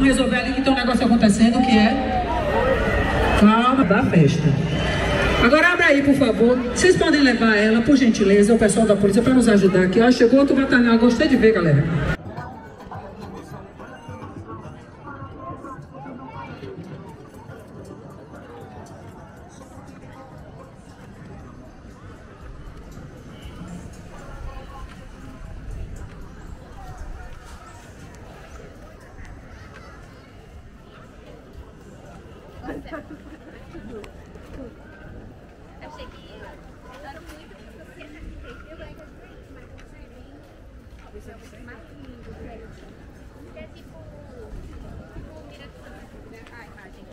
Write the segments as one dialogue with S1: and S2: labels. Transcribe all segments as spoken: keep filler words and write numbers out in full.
S1: resolver ali que tem um negócio acontecendo que é... Calma, da festa. Agora abre aí, por favor. Vocês podem levar ela, por gentileza, o pessoal da polícia, para nos ajudar aqui. Ó, chegou outro batalhão. Gostei de ver, galera.
S2: Achei que era muito é tipo, tipo mira a imagem.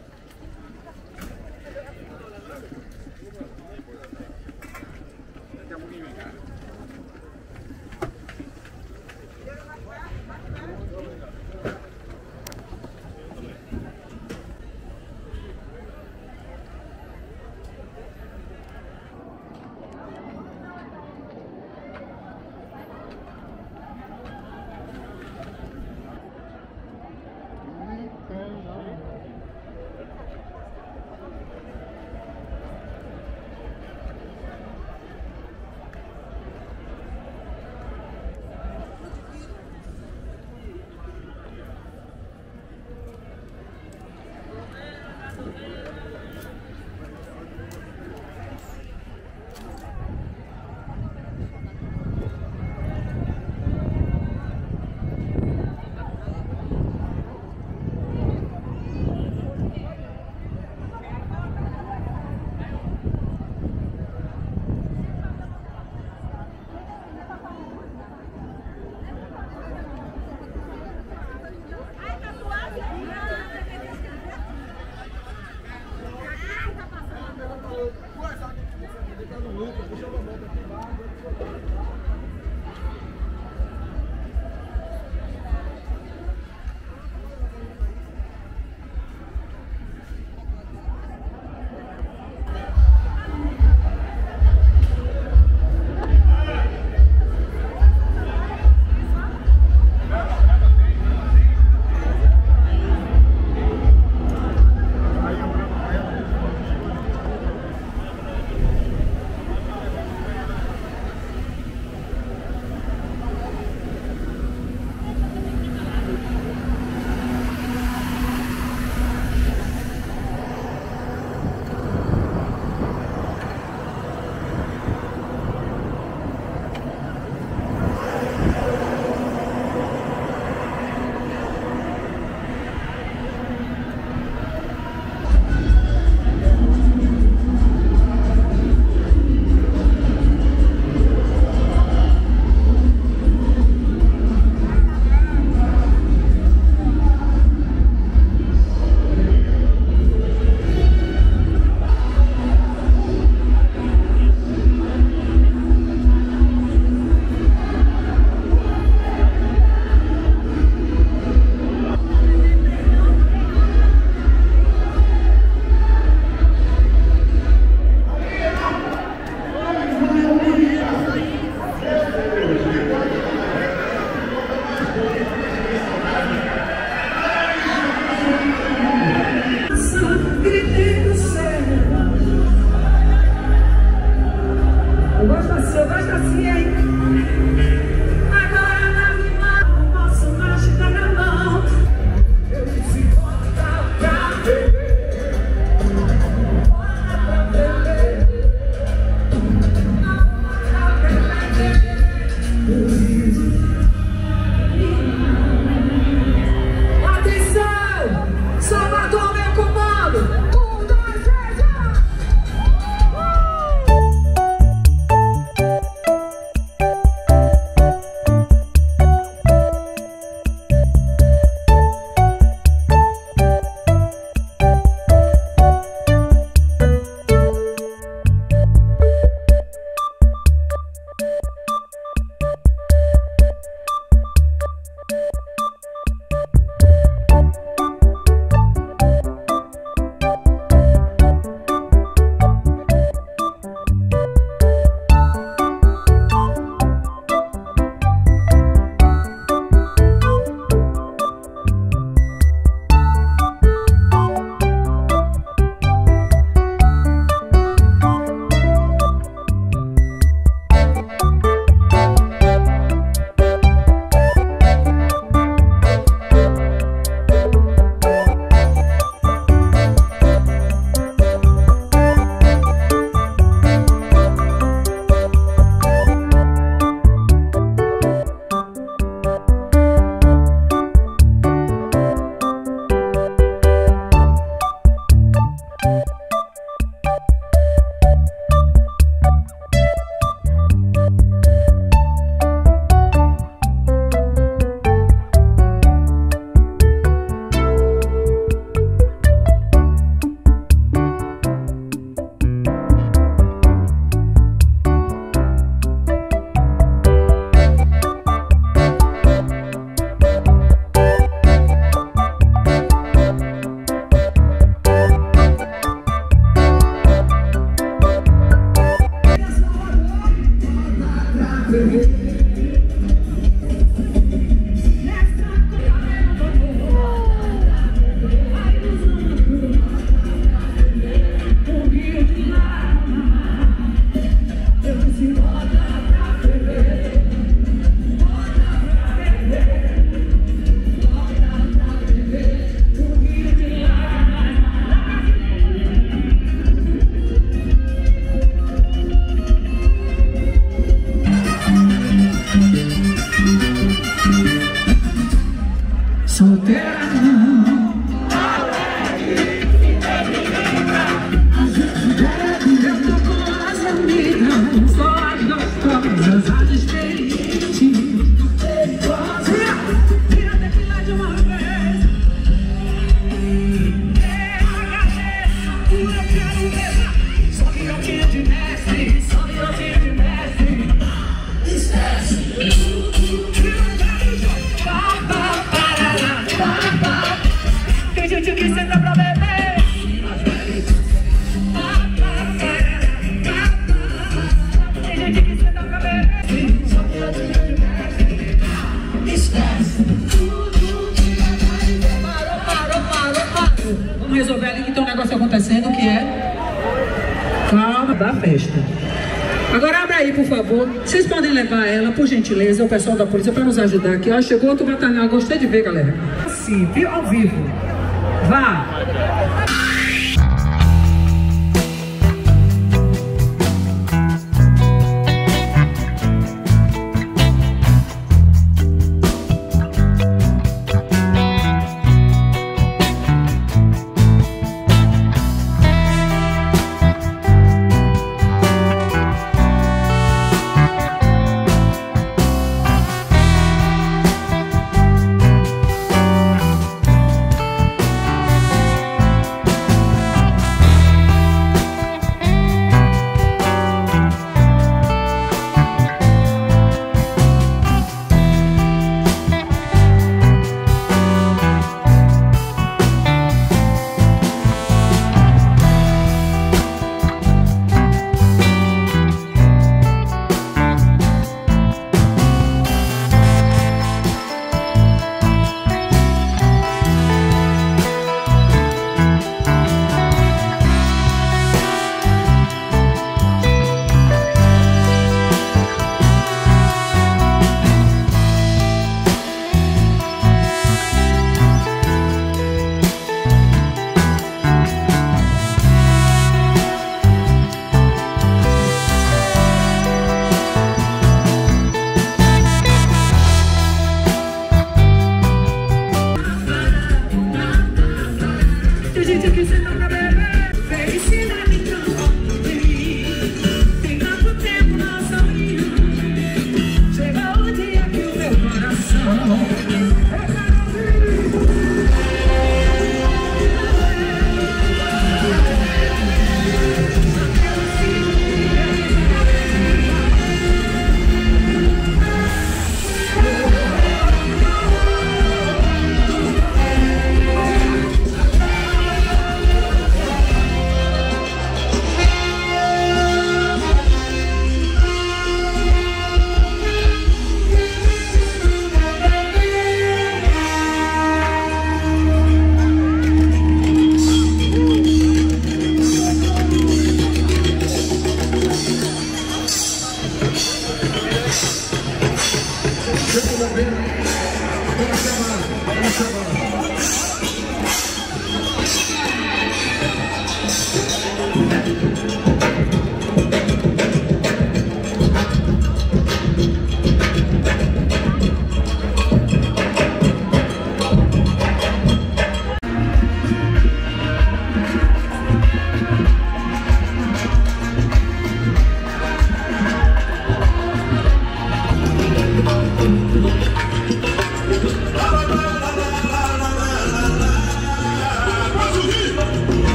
S1: solteira não. Eu tô com as amigas, só as gostosas, as experientes. Vira tequila de uma vez. Eu quero ver. Só virotinha de mestre, só virotinha de mestre. Esquece. Tem gente que senta pra beber. Tem gente que senta pra beber. Esquece. Parou, parou, parou, parou. Vamos resolver ali que tem um negócio acontecendo que é... Calma, da festa. Agora abre aí, por favor. Vocês podem levar ela, por gentileza, o pessoal da polícia, para nos ajudar aqui. Ó, chegou outro batalhão. Gostei de ver, galera. Sim, viu? Ao vivo. Vá.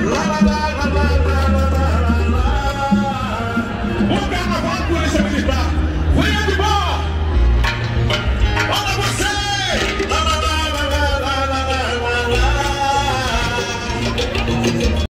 S3: O carnaval, a polícia militar.